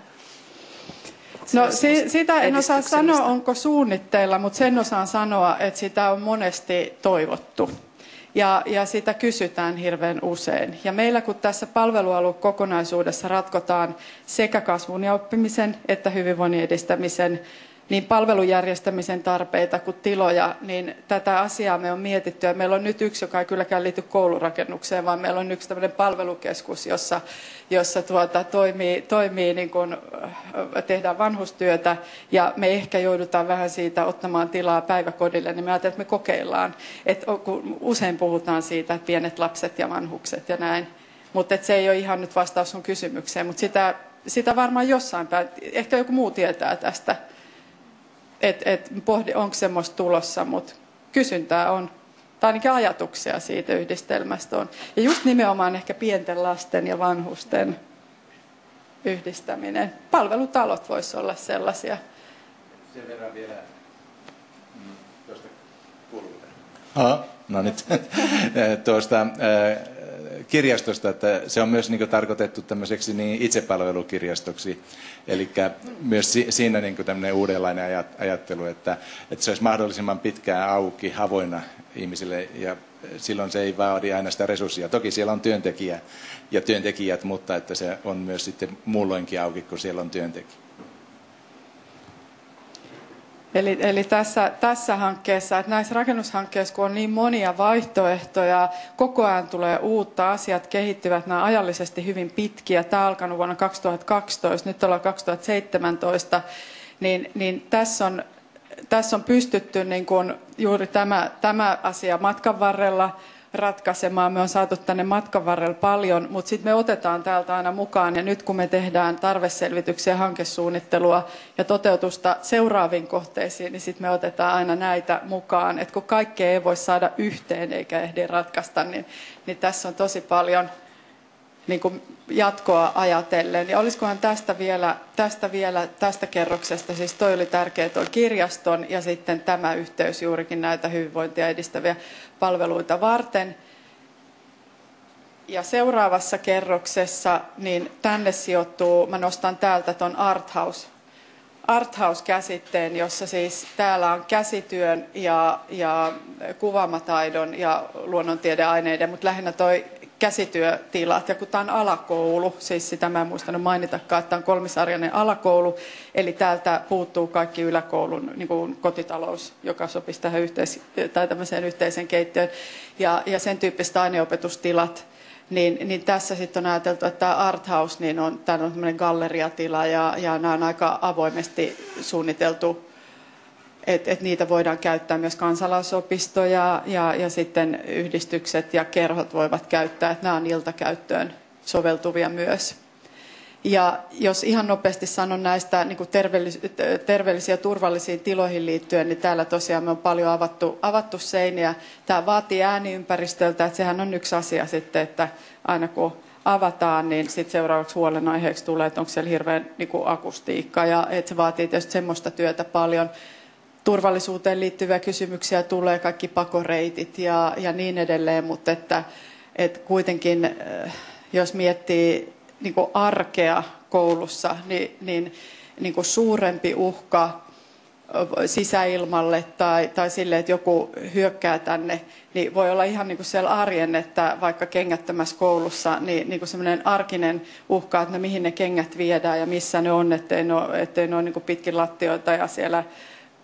No si- sitä en osaa sanoa, onko suunnitteilla, mutta sen osaan sanoa, että sitä on monesti toivottu. Ja, ja sitä kysytään hirveän usein. Ja meillä kun tässä palvelualuekokonaisuudessa ratkotaan sekä kasvun ja oppimisen että hyvinvoinnin edistämisen, niin palvelujärjestämisen tarpeita kuin tiloja, niin tätä asiaa me on mietitty. Ja meillä on nyt yksi, joka ei kylläkään liity koulurakennukseen, vaan meillä on yksi tämmöinen palvelukeskus, jossa, jossa tuota, toimii, toimii niin kuin, tehdään vanhustyötä, ja me ehkä joudutaan vähän siitä ottamaan tilaa päiväkodille, niin me ajatellaan, että me kokeillaan. Et, kun usein puhutaan siitä, että pienet lapset ja vanhukset ja näin, mutta se ei ole ihan nyt vastaus sun kysymykseen, mutta sitä, sitä varmaan jossain päin, ehkä joku muu tietää tästä. Että et, pohdi, onko semmoista tulossa, mutta kysyntää on, tai ainakin ajatuksia siitä yhdistelmästä on. Ja just nimenomaan ehkä pienten lasten ja vanhusten yhdistäminen. Palvelutalot voisi olla sellaisia. Sen verran vielä tuosta kuuluu. No nyt tuosta kirjastosta, että se on myös niin tarkoitettu tämmöiseksi niin itsepalvelukirjastoksi. Eli myös siinä niin tämmöinen uudenlainen ajattelu, että, että se olisi mahdollisimman pitkään auki, avoinna ihmisille, ja silloin se ei vaadi aina sitä resurssia. Toki siellä on työntekijä ja työntekijät, mutta että se on myös sitten muulloinkin auki, kun siellä on työntekijä. Eli, eli tässä, tässä hankkeessa, että näissä rakennushankkeissa, kun on niin monia vaihtoehtoja, koko ajan tulee uutta, asiat kehittyvät, nämä ajallisesti hyvin pitkiä. Tämä on alkanut vuonna kaksituhattakaksitoista, nyt ollaan kaksituhattaseitsemäntoista, niin, niin tässä, on, tässä on pystytty niin kuin juuri tämä, tämä asia matkan varrella ratkaisemaan. Me on saatu tänne matkan varrella paljon, mutta sitten me otetaan täältä aina mukaan, ja nyt kun me tehdään tarveselvityksiä, hankesuunnittelua ja toteutusta seuraaviin kohteisiin, niin sitten me otetaan aina näitä mukaan. Et kun kaikkea ei voi saada yhteen eikä ehdi ratkaista, niin, niin tässä on tosi paljon niin kuin jatkoa ajatellen. Ja olisikohan tästä vielä, tästä vielä, tästä kerroksesta, siis toi oli tärkeä tuo kirjaston ja sitten tämä yhteys juurikin näitä hyvinvointia edistäviä palveluita varten. Ja seuraavassa kerroksessa, niin tänne sijoittuu, mä nostan täältä tuon Arthouse, Arthouse-käsitteen, jossa siis täällä on käsityön ja, ja kuvaamataidon ja luonnontiedeaineiden, mutta lähinnä toi käsityötilat, ja kun tämä on alakoulu, siis sitä mä en muistanut mainitakaan, että tämä on kolmisarjainen alakoulu, eli täältä puuttuu kaikki yläkoulun niin kuin kotitalous, joka sopisi tähän yhteis- tai tämmöiseen yhteiseen keittiöön, ja, ja sen tyyppiset aineopetustilat, niin, niin tässä sitten on ajateltu, että tämä Arthouse niin on, tämä on tämmöinen galleriatila, ja, ja nämä on aika avoimesti suunniteltu, että et niitä voidaan käyttää myös kansalaisopisto ja, ja, ja sitten yhdistykset ja kerhot voivat käyttää, että nämä on iltakäyttöön soveltuvia myös. Ja jos ihan nopeasti sanon näistä niin kuin terveellis- terveellisiin ja turvallisiin tiloihin liittyen, niin täällä tosiaan me on paljon avattu, avattu seiniä. Tämä vaatii ääniympäristöltä, että sehän on yksi asia sitten, että aina kun avataan, niin sitten seuraavaksi huolenaiheeksi tulee, että onko siellä hirveän niin kuin akustiikka, ja että se vaatii tietysti semmoista työtä paljon. Turvallisuuteen liittyviä kysymyksiä tulee, kaikki pakoreitit ja, ja niin edelleen, mutta että, että kuitenkin, jos miettii niin kuin arkea koulussa, niin, niin, niin kuin suurempi uhka sisäilmalle tai, tai sille, että joku hyökkää tänne, niin voi olla ihan niin kuin siellä arjen, että vaikka kengättömässä koulussa, niin, niin kuin semmoinen arkinen uhka, että no mihin ne kengät viedään ja missä ne on, ettei ne ole, ettei ne ole niin kuin pitkin lattioita ja siellä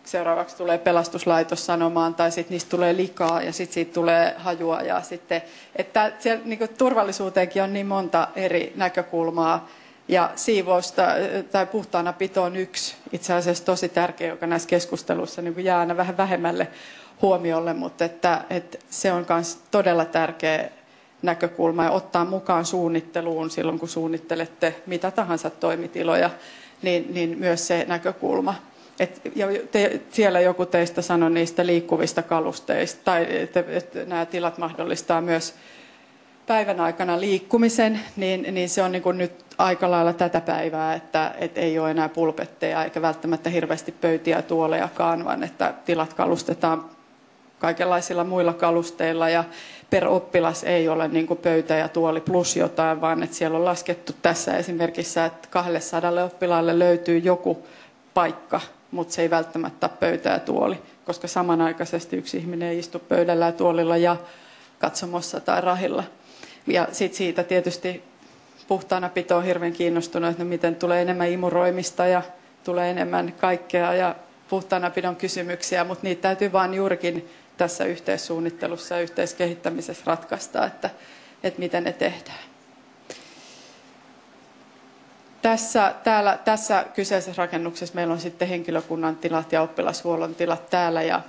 seuraavaksi tulee pelastuslaitos sanomaan, tai sitten niistä tulee likaa ja sitten siitä tulee hajua. Ja sitten, että siellä, niin kuin turvallisuuteenkin on niin monta eri näkökulmaa, ja siivousta tai puhtaana pito on yksi itse asiassa tosi tärkeä, joka näissä keskusteluissa niin kuin jää aina vähän vähemmälle huomiolle, mutta että, että se on myös todella tärkeä näkökulma ja ottaa mukaan suunnitteluun silloin, kun suunnittelette mitä tahansa toimitiloja, niin, niin myös se näkökulma. Et, ja te, siellä joku teistä sanoi niistä liikkuvista kalusteista, tai että, että nämä tilat mahdollistaa myös päivän aikana liikkumisen, niin, niin se on niin kuin nyt aika lailla tätä päivää, että, että ei ole enää pulpetteja eikä välttämättä hirveästi pöytiä ja tuolejakaan, vaan että tilat kalustetaan kaikenlaisilla muilla kalusteilla ja per oppilas ei ole niin kuin pöytä ja tuoli plus jotain, vaan että siellä on laskettu tässä esimerkiksi, että kahdelle oppilaalle löytyy joku paikka, mutta se ei välttämättä ole pöytä ja tuoli, koska samanaikaisesti yksi ihminen ei istu pöydällä ja tuolilla ja katsomossa tai rahilla. Ja sitten siitä tietysti puhtaana pito on hirveän kiinnostunut, että no miten tulee enemmän imuroimista ja tulee enemmän kaikkea ja puhtaana pidon kysymyksiä, mutta niitä täytyy vain juurikin tässä yhteissuunnittelussa ja yhteiskehittämisessä ratkaista, että, että miten ne tehdään. Tässä, täällä, tässä kyseisessä rakennuksessa meillä on sitten henkilökunnan tilat ja oppilashuollon tilat täällä. Ja,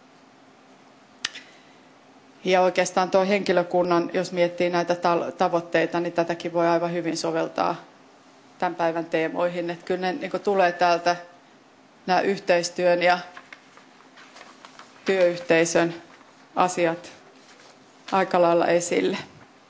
ja oikeastaan tuo henkilökunnan, jos miettii näitä tavoitteita, niin tätäkin voi aivan hyvin soveltaa tämän päivän teemoihin. Että kyllä ne niin kuin tulee täältä nämä yhteistyön ja työyhteisön asiat aika lailla esille.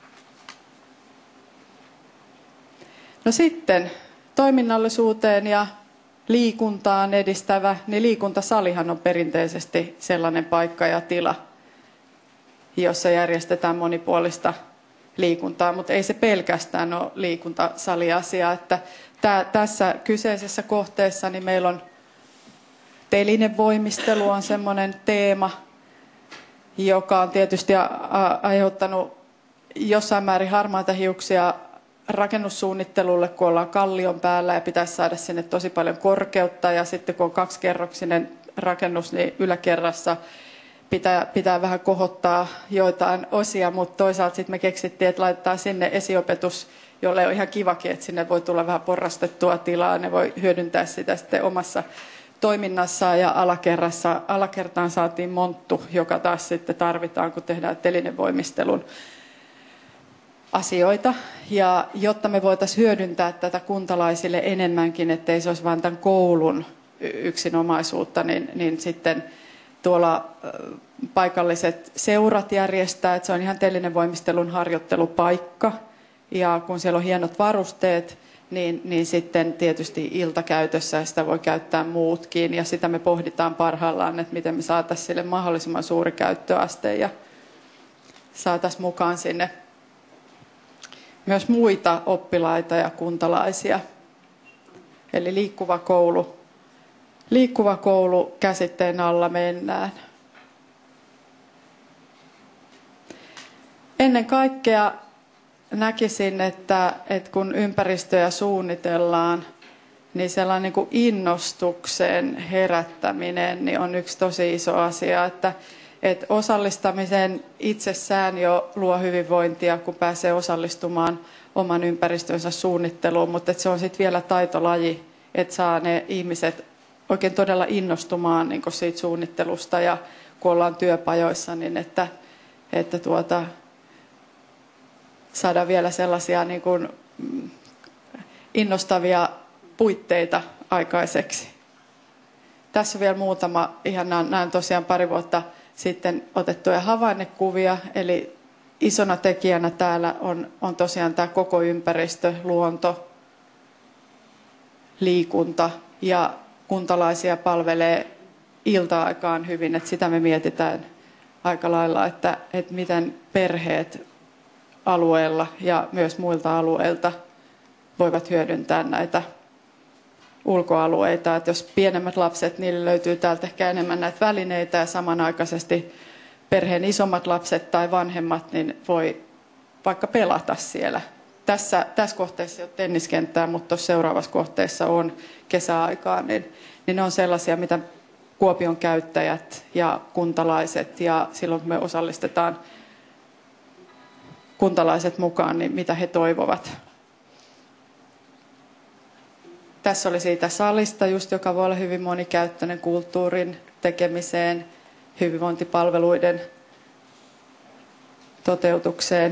No sitten toiminnallisuuteen ja liikuntaan edistävä, niin liikuntasalihan on perinteisesti sellainen paikka ja tila, jossa järjestetään monipuolista liikuntaa, mutta ei se pelkästään ole liikuntasaliasia. Että tää, tässä kyseisessä kohteessa niin meillä on telinevoimistelu on semmoinen teema, joka on tietysti aiheuttanut jossain määrin harmaita hiuksia rakennussuunnittelulle, kun ollaan kallion päällä ja pitäisi saada sinne tosi paljon korkeutta. Ja sitten kun on kaksikerroksinen rakennus, niin yläkerrassa pitää, pitää vähän kohottaa joitain osia, mutta toisaalta sitten me keksittiin, että laitetaan sinne esiopetus, jolle on ihan kivakin, että sinne voi tulla vähän porrastettua tilaa, ne voi hyödyntää sitä sitten omassa toiminnassaan ja alakerrassa. Alakertaan saatiin monttu, joka taas sitten tarvitaan, kun tehdään telinevoimistelun asioita. Ja jotta me voitaisiin hyödyntää tätä kuntalaisille enemmänkin, ettei se olisi vain tämän koulun yksinomaisuutta, niin, niin sitten tuolla paikalliset seurat järjestää, että se on ihan telinevoimistelun harjoittelupaikka. Ja kun siellä on hienot varusteet, Niin, niin sitten tietysti iltakäytössä sitä voi käyttää muutkin. Ja sitä me pohditaan parhaillaan, että miten me saataisiin sille mahdollisimman suuri käyttöaste ja saataisiin mukaan sinne myös muita oppilaita ja kuntalaisia. Eli liikkuva koulu. Liikkuva koulu käsitteen alla mennään. Ennen kaikkea näkisin, että, että kun ympäristöjä suunnitellaan, niin sellainen niin kuin innostuksen herättäminen niin on yksi tosi iso asia. Että, että osallistamisen itsessään jo luo hyvinvointia, kun pääsee osallistumaan oman ympäristönsä suunnitteluun, mutta että se on sitten vielä taitolaji, että saa ne ihmiset oikein todella innostumaan niin kuin siitä suunnittelusta ja kun ollaan työpajoissa, niin että, että tuota, saada vielä sellaisia niin kuin innostavia puitteita aikaiseksi. Tässä on vielä muutama, ihan näin tosiaan pari vuotta sitten otettuja havainnekuvia, eli isona tekijänä täällä on, on tosiaan tämä koko ympäristö, luonto, liikunta ja kuntalaisia palvelee ilta-aikaan hyvin, että sitä me mietitään aika lailla, että, että miten perheet alueella ja myös muilta alueilta voivat hyödyntää näitä ulkoalueita. Että jos pienemmät lapset, niille löytyy täältä ehkä enemmän näitä välineitä ja samanaikaisesti perheen isommat lapset tai vanhemmat niin voi vaikka pelata siellä. Tässä, tässä kohteessa ei ole tenniskenttää, mutta tuossa seuraavassa kohteessa on kesäaikaan, niin, niin ne on sellaisia, mitä Kuopion käyttäjät ja kuntalaiset, ja silloin kun me osallistetaan kuntalaiset mukaan, niin mitä he toivovat. Tässä oli siitä salista, just, joka voi olla hyvin monikäyttöinen kulttuurin tekemiseen, hyvinvointipalveluiden toteutukseen.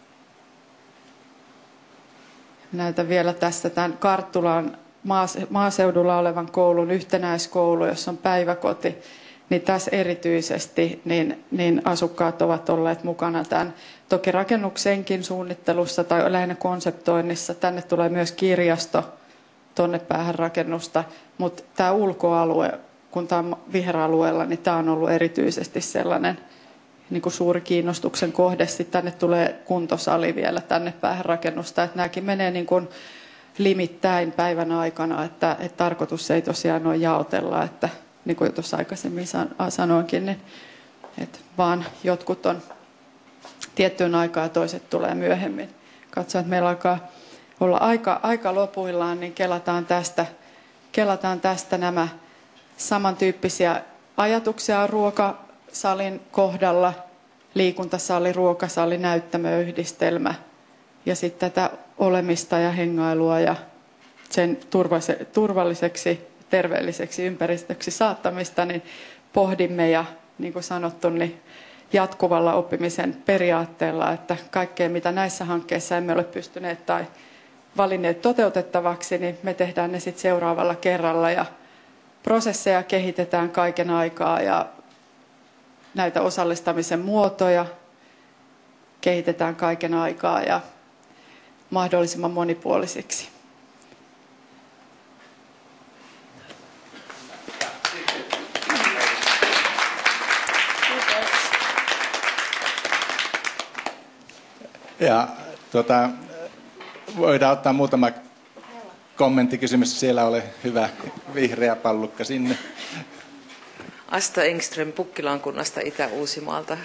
Näytän vielä tässä tämän Karttulan maaseudulla olevan koulun yhtenäiskoulu, jossa on päiväkoti. Niin tässä erityisesti niin, niin asukkaat ovat olleet mukana tämän toki rakennuksenkin suunnittelussa tai lähinnä konseptoinnissa. Tänne tulee myös kirjasto tuonne päähän rakennusta, mutta tämä ulkoalue, kun tämä on viheralueella, niin tämä on ollut erityisesti sellainen niin kuin suuri kiinnostuksen kohde. Sitten tänne tulee kuntosali vielä tänne päähän rakennusta, että nämäkin menee niin kuin limittäin päivän aikana, että, että tarkoitus ei tosiaan ole jaotella, että niin kuin tuossa aikaisemmin sanoinkin, niin että vaan jotkut on tiettyyn aikaan ja toiset tulee myöhemmin. Katsotaan, että meillä alkaa olla aika, aika lopuillaan, niin kelataan tästä, kelataan tästä nämä samantyyppisiä ajatuksia ruokasalin kohdalla, liikuntasali, ruokasali, näyttämöyhdistelmä ja sitten tätä olemista ja hengailua ja sen turvalliseksi, terveelliseksi ympäristöksi saattamista, niin pohdimme ja niin kuin sanottu, niin jatkuvalla oppimisen periaatteella, että kaikkea mitä näissä hankkeissa emme ole pystyneet tai valinneet toteutettavaksi, niin me tehdään ne sitten seuraavalla kerralla ja prosesseja kehitetään kaiken aikaa ja näitä osallistamisen muotoja kehitetään kaiken aikaa ja mahdollisimman monipuolisiksi. Ja tuota, voidaan ottaa muutama kommenttikysymys. Siellä ole hyvä vihreä pallukka sinne. Asta Engström Pukkilan kunnasta Itä-Uusimaalta.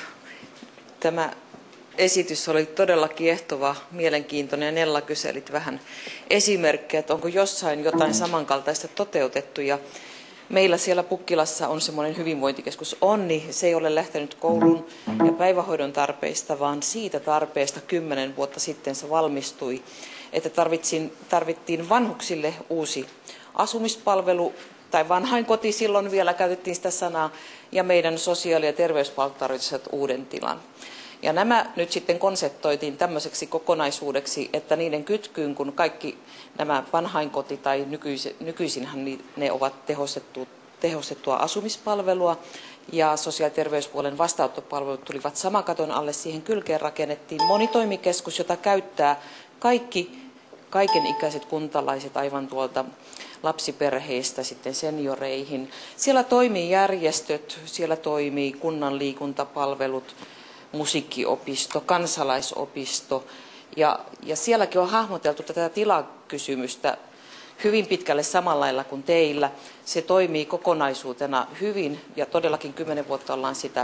Tämä esitys oli todella kiehtova, mielenkiintoinen ja Nella kyselit vähän esimerkkejä, että onko jossain jotain samankaltaista toteutettu. Ja meillä siellä Pukkilassa on semmoinen hyvinvointikeskus Onni. Se ei ole lähtenyt koulun ja päivähoidon tarpeista, vaan siitä tarpeesta kymmenen vuotta sitten se valmistui, että tarvittiin, tarvittiin vanhuksille uusi asumispalvelu, tai vanhainkoti silloin vielä käytettiin sitä sanaa, ja meidän sosiaali- ja terveyspalvelut tarvitsisivat uuden tilan. Ja nämä nyt sitten konseptoitiin tämmöiseksi kokonaisuudeksi, että niiden kytkyyn, kun kaikki nämä vanhainkoti tai nykyisin, nykyisinhän ne ovat tehostettu, tehostettua asumispalvelua ja sosiaali- ja terveyspuolen vastaanottopalvelut tulivat saman katon alle, siihen kylkeen rakennettiin monitoimikeskus, jota käyttää kaikki kaikenikäiset kuntalaiset aivan tuolta lapsiperheistä sitten senioreihin. Siellä toimii järjestöt, siellä toimii kunnan liikuntapalvelut, musiikkiopisto, kansalaisopisto ja, ja sielläkin on hahmoteltu tätä tilakysymystä hyvin pitkälle samalla lailla kuin teillä. Se toimii kokonaisuutena hyvin ja todellakin kymmenen vuotta ollaan sitä,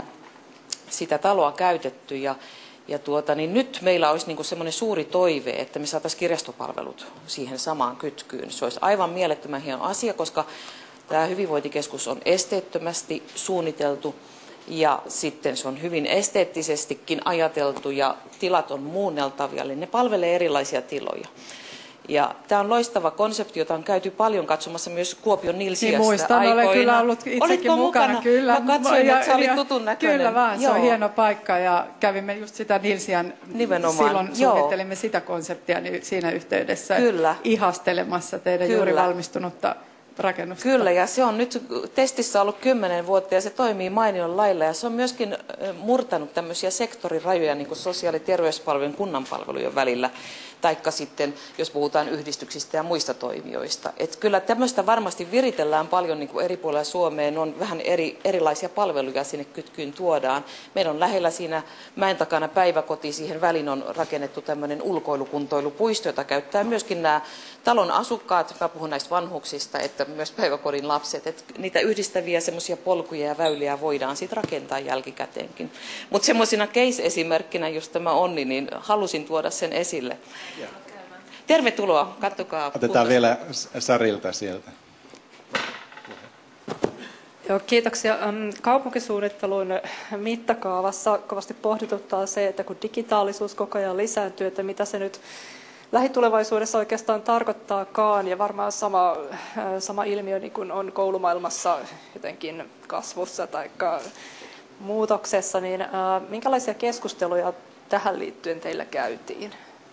sitä taloa käytetty ja Ja tuota, niin nyt meillä olisi niin semmoinen suuri toive, että me saataisiin kirjastopalvelut siihen samaan kytkyyn. Se olisi aivan mielettömän hieno asia, koska tämä hyvinvointikeskus on esteettömästi suunniteltu ja sitten se on hyvin esteettisestikin ajateltu ja tilat on muunneltavia, eli ne palvelee erilaisia tiloja. Ja tämä on loistava konsepti, jota on käyty paljon katsomassa myös Kuopion Nilsiästä niin muistan, aikoina. olen kyllä ollut itsekin Olitko mukana? mukana? Kyllä. Mä katsoin, ja, että sä olit ja, tutun näköinen. Kyllä vaan, Joo. se on hieno paikka ja kävimme just sitä Nilsiän, nimenomaan. silloin Joo. suunnittelimme sitä konseptia niin siinä yhteydessä Kyllä. ihastelemassa teidän Kyllä. juuri valmistunutta rakennusta. Kyllä, ja se on nyt testissä ollut kymmenen vuotta ja se toimii mainion lailla ja se on myöskin murtanut tämmöisiä sektorirajoja niin kuin sosiaali- ja terveyspalvelujen kunnan palvelujen välillä, taikka sitten, jos puhutaan yhdistyksistä ja muista toimijoista. Et kyllä tämmöistä varmasti viritellään paljon niin kuin eri puolilla Suomeen, on vähän eri, erilaisia palveluja sinne kytkyyn tuodaan. Meillä on lähellä siinä mäen takana päiväkoti, siihen väliin on rakennettu tämmöinen ulkoilukuntoilupuisto, jota käyttää myöskin nämä talon asukkaat, mä puhun näistä vanhuksista, että myös päiväkodin lapset, että niitä yhdistäviä semmoisia polkuja ja väyliä voidaan sitten rakentaa jälkikäteenkin. Mutta semmoisina case-esimerkkinä, jos tämä Onni, niin halusin tuoda sen esille. Tervetuloa, katsokaa. Otetaan vielä Sarilta sieltä. Joo, kiitoksia. Kaupunkisuunnittelun mittakaavassa kovasti pohdituttaa se, että kun digitaalisuus koko ajan lisääntyy, että mitä se nyt lähitulevaisuudessa oikeastaan tarkoittaakaan, ja varmaan sama, sama ilmiö niin kuin on koulumaailmassa jotenkin kasvussa tai muutoksessa, niin minkälaisia keskusteluja tähän liittyen teillä käytiin?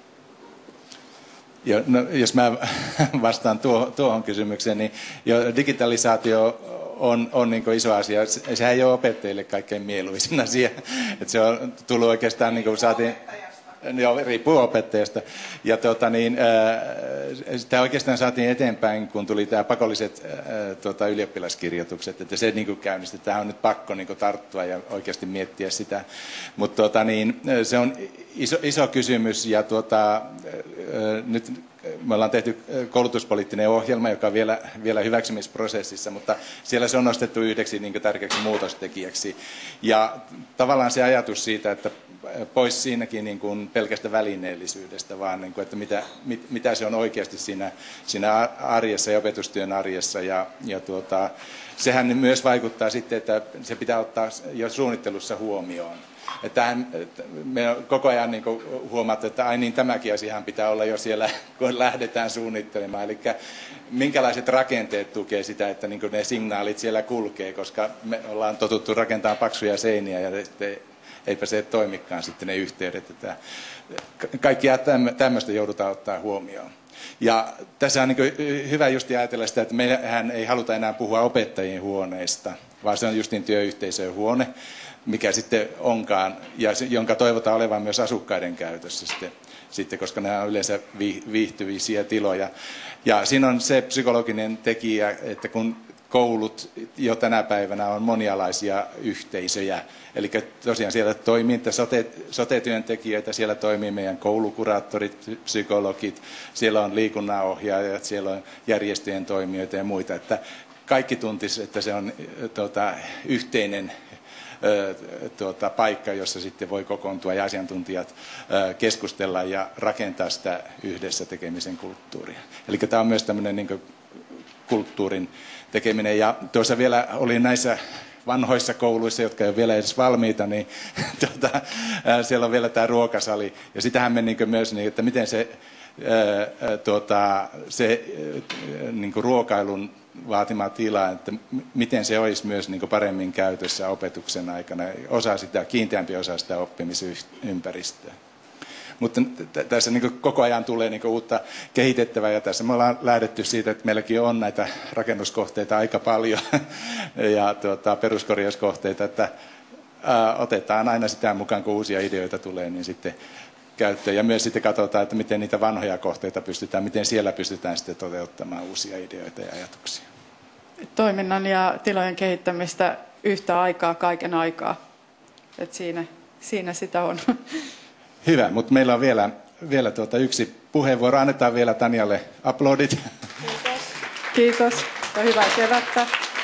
Jo, no, jos mä vastaan tuohon, tuohon kysymykseen, niin jo digitalisaatio on, on niin kuin iso asia. Sehän ei ole opettajille kaikkein mieluisin asia. Että se on tullut oikeastaan, niin kuin saatiin... Joo, riippuu opettajasta. Ja tuota, niin, äh, sitä oikeastaan saatiin eteenpäin, kun tuli tämä pakolliset äh, tuota, ylioppilaskirjoitukset, että se niin kuin käynnisti. Tämä on nyt pakko niin kuin tarttua ja oikeasti miettiä sitä. Mutta tuota, niin, se on iso, iso kysymys ja tuota, äh, nyt me ollaan tehty koulutuspoliittinen ohjelma, joka on vielä, vielä hyväksymisprosessissa, mutta siellä se on nostettu yhdeksi niin kuin tärkeäksi muutostekijäksi. Ja tavallaan se ajatus siitä, että pois siinäkin niin kuin pelkästä välineellisyydestä, vaan niin kuin, että mitä, mit, mitä se on oikeasti siinä, siinä arjessa ja opetustyön arjessa. Ja, ja tuota, sehän myös vaikuttaa sitten, että se pitää ottaa jo suunnittelussa huomioon. Että me koko ajan niin huomataan, että ai niin, tämäkin asiahan pitää olla jo siellä, kun lähdetään suunnittelemaan. Eli minkälaiset rakenteet tukee sitä, että niin ne signaalit siellä kulkee, koska me ollaan totuttu rakentamaan paksuja seiniä ja sitten eipä se toimikaan sitten ne yhteydet. Että kaikkia tämmöistä joudutaan ottaa huomioon. Ja tässä on niin hyvä just ajatella sitä, että mehän ei haluta enää puhua opettajien huoneista, vaan se on justiin työyhteisön huone, mikä sitten onkaan, ja jonka toivotaan olevan myös asukkaiden käytössä sitten, sitten koska nämä on yleensä viihtyvisiä tiloja. Ja siinä on se psykologinen tekijä, että kun koulut jo tänä päivänä on monialaisia yhteisöjä, eli tosiaan siellä toimii sote, sote-työntekijöitä, siellä toimii meidän koulukuraattorit, psykologit, siellä on liikunnanohjaajat, siellä on järjestöjen toimijoita ja muita, että kaikki tuntisi, että se on tuota, yhteinen Tuota, paikka, jossa sitten voi kokoontua ja asiantuntijat keskustella ja rakentaa sitä yhdessä tekemisen kulttuuria. Eli tämä on myös tämmöinen niin kuin kulttuurin tekeminen. Ja tuossa vielä oli näissä vanhoissa kouluissa, jotka ei ole vielä edes valmiita, niin tuota, siellä on vielä tämä ruokasali. Ja sitähän me niin kuin myös, niin, että miten se, ää, tuota, se ää, niin kuin ruokailun vaatima tila, että miten se olisi myös niin kuin paremmin käytössä opetuksen aikana, osa sitä, kiinteämpi osa sitä oppimisympäristöä. Mutta t- tässä niin kuin koko ajan tulee niin kuin uutta kehitettävää, ja tässä me ollaan lähdetty siitä, että meilläkin on näitä rakennuskohteita aika paljon ja tuota, peruskorjauskohteita, että ää, otetaan aina sitä mukaan, kun uusia ideoita tulee, niin sitten käyttöön. Ja myös sitten katsotaan, että miten niitä vanhoja kohteita pystytään, miten siellä pystytään sitten toteuttamaan uusia ideoita ja ajatuksia. Toiminnan ja tilojen kehittämistä yhtä aikaa, kaiken aikaa. Et siinä, siinä sitä on. Hyvä, mutta meillä on vielä, vielä tuota yksi puheenvuoro. Annetaan vielä Tanjalle aplodit. Kiitos. Kiitos ja hyvää kevättä.